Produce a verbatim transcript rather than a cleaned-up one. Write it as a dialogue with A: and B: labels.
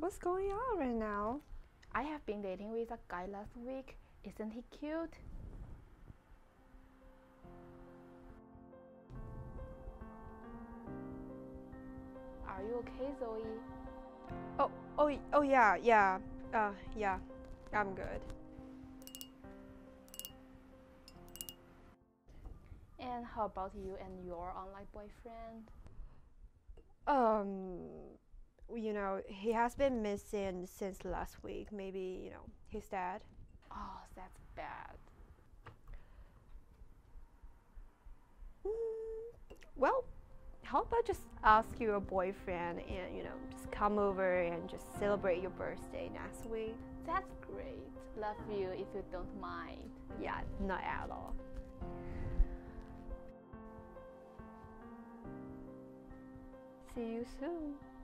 A: What's going on right now?
B: I have been dating with a guy last week. Isn't he cute? Are you okay, Zoe?
A: Oh, oh, oh yeah, yeah. Uh, yeah. I'm good.
B: And how about you and your online boyfriend?
A: Um, you know, he has been missing since last week. Maybe, you know, he's dead.
B: Oh, that's bad.
A: Mm, well, how about just ask your boyfriend and, you know, just come over and just celebrate your birthday next week?
B: That's great. Love you if you don't mind.
A: Yeah, not at all. See you soon.